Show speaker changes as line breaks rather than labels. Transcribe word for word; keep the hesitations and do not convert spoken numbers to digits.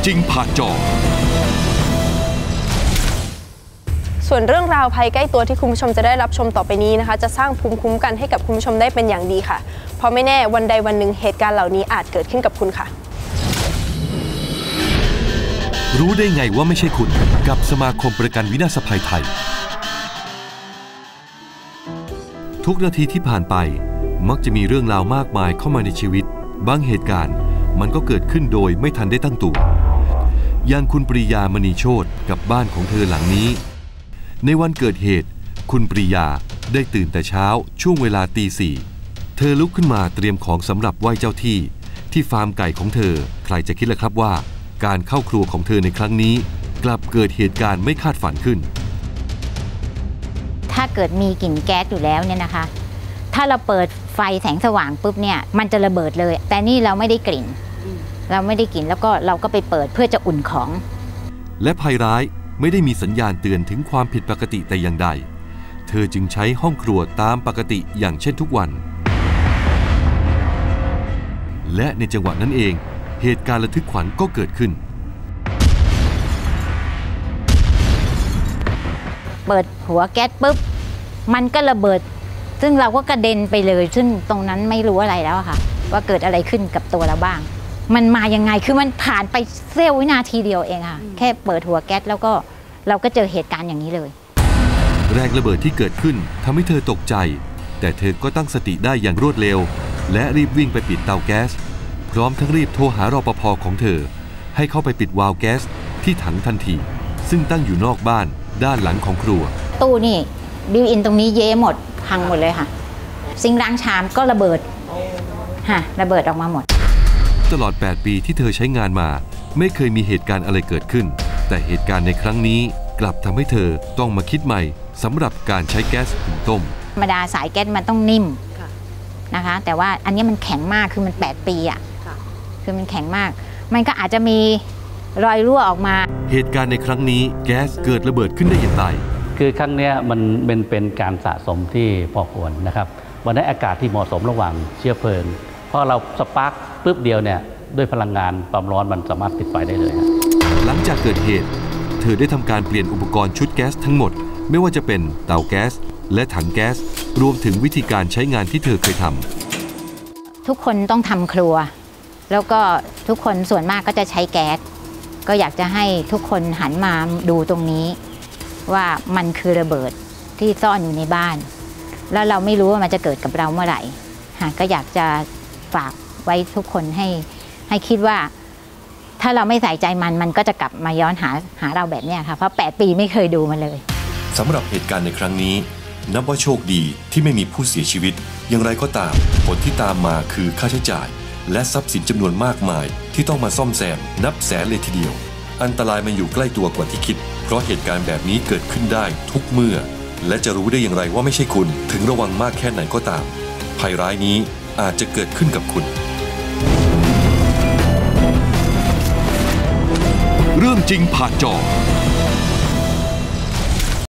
จริงผ่านจอ
ส่วนเรื่องราวภัยใกล้ตัวที่คุณผู้ชมจะได้รับชมต่อไปนี้นะคะจะสร้างภูมิคุ้มกันให้กับคุณผู้ชมได้เป็นอย่างดีค่ะเพราะไม่แน่วันใดวันหนึ่งเหตุการณ์เหล่านี้อาจเกิดขึ้นกับคุณค่ะ
รู้ได้ไงว่าไม่ใช่คุณกับสมาคมประกันวินาศภัยไทยทุกนาทีที่ผ่านไปมักจะมีเรื่องราวมากมายเข้ามาในชีวิตบางเหตุการณ์มันก็เกิดขึ้นโดยไม่ทันได้ตั้งตัวอย่างคุณปรียามณีโชติกับบ้านของเธอหลังนี้ในวันเกิดเหตุคุณปรียาได้ตื่นแต่เช้าช่วงเวลาตีสี่เธอลุกขึ้นมาเตรียมของสำหรับไหว้เจ้าที่ที่ฟาร์มไก่ของเธอใครจะคิดล่ะครับว่าการเข้าครัวของเธอในครั้งนี้กลับเกิดเหตุการณ์ไม่คาดฝันขึ้น
ถ้าเกิดมีกลิ่นแก๊สอยู่แล้วเนี่ยนะคะถ้าเราเปิดไฟแสงสว่างปุ๊บเนี่ยมันจะระเบิดเลยแต่นี่เราไม่ได้กลิ่นเราไม่ได้กลิ่นแล้วก็เราก็ไปเปิดเพื่อจะอุ่นของ
และภัยร้ายไม่ได้มีสัญญาณเตือนถึงความผิดปกติแต่อย่างใดเธอจึงใช้ห้องครัวตามปกติอย่างเช่นทุกวันและในจังหวะนั้นเองเหตุการณ์ระทึกขวัญก็เกิดขึ้น
เปิดหัวแก๊สปุ๊บมันก็ระเบิดซึ่งเราก็กระเด็นไปเลยซึ่งตรงนั้นไม่รู้อะไรแล้วค่ะว่าเกิดอะไรขึ้นกับตัวเราบ้างมันมายังไงคือมันผ่านไปเสี้ยววินาทีเดียวเองค่ะแค่เปิดหัวแก๊สแล้วก็เราก็เจอเหตุการณ์อย่างนี้เลย
แรงระเบิดที่เกิดขึ้นทำให้เธอตกใจแต่เธอก็ตั้งสติได้อย่างรวดเร็วและรีบวิ่งไปปิดเตาแก๊สพร้อมทั้งรีบโทรหารปภ.ของเธอให้เข้าไปปิดวาล์วแก๊สที่ถังทันทีซึ่งตั้งอยู่นอกบ้านด้านหลังของครัว
ตู้นี่บิวอินตรงนี้เย้หมดพังหมดเลยค่ะซิงค์ล้างชามก็ระเบิดฮะระเบิดออกมาหมด
ตลอดแปดปีที่เธอใช้งานมาไม่เคยมีเหตุการณ์อะไรเกิดขึ้นแต่เหตุการณ์ในครั้งนี้กลับทำให้เธอต้องมาคิดใหม่สำหรับการใช้แก๊สหุงต้ม
ธรรมดาสายแก๊สมันต้องนิ่มนะคะแต่ว่าอันนี้มันแข็งมากคือมันแปดปีอ่ะคือมันแข็งมากมันก็อาจจะมีรอยรั่วออกมา
เหตุการณ์ในครั้งนี้แก๊สเกิดระเบิดขึ้นได้อย่างไร
คือครั้งนี้มันเป็นเป็นการสะสมที่พอควรนะครับวันนั้นอากาศที่เหมาะสมระหว่างเชื้อเพลิงเพราะเราสปาร์คปุ๊บเดียวเนี่ยด้วยพลังงานความร้อนมันสามารถติดไฟได้เลย
หลังจากเกิดเหตุเธอได้ทำการเปลี่ยนอุปกรณ์ชุดแก๊สทั้งหมดไม่ว่าจะเป็นเตาแก๊สและถังแก๊สรวมถึงวิธีการใช้งานที่เธอเคยท
ำทุกคนต้องทำครัวแล้วก็ทุกคนส่วนมากก็จะใช้แก๊สก็อยากจะให้ทุกคนหันมาดูตรงนี้ว่ามันคือระเบิดที่ซ่อนอยู่ในบ้านแล้วเราไม่รู้ว่ามันจะเกิดกับเราเมื่อไหร่ก็อยากจะฝากไว้ทุกคนให้ให้คิดว่าถ้าเราไม่ใส่ใจมันมันก็จะกลับมาย้อนหาหาเราแบบนี้ค่ะเพราะแปดปีไม่เคยดูมันเลย
สำหรับเหตุการณ์ในครั้งนี้นับว่าโชคดีที่ไม่มีผู้เสียชีวิตอย่างไรก็ตามผลที่ตามมาคือค่าใช้จ่ายและทรัพย์สินจำนวนมากมายที่ต้องมาซ่อมแซมนับแสนเลยทีเดียวอันตรายมันอยู่ใกล้ตัวกว่าที่คิดเพราะเหตุการณ์แบบนี้เกิดขึ้นได้ทุกเมื่อและจะรู้ได้อย่างไรว่าไม่ใช่คุณถึงระวังมากแค่ไหนก็ตามภัยร้ายนี้อาจจะเกิดขึ้นกับคุณเรื่องจริงผ่านจอ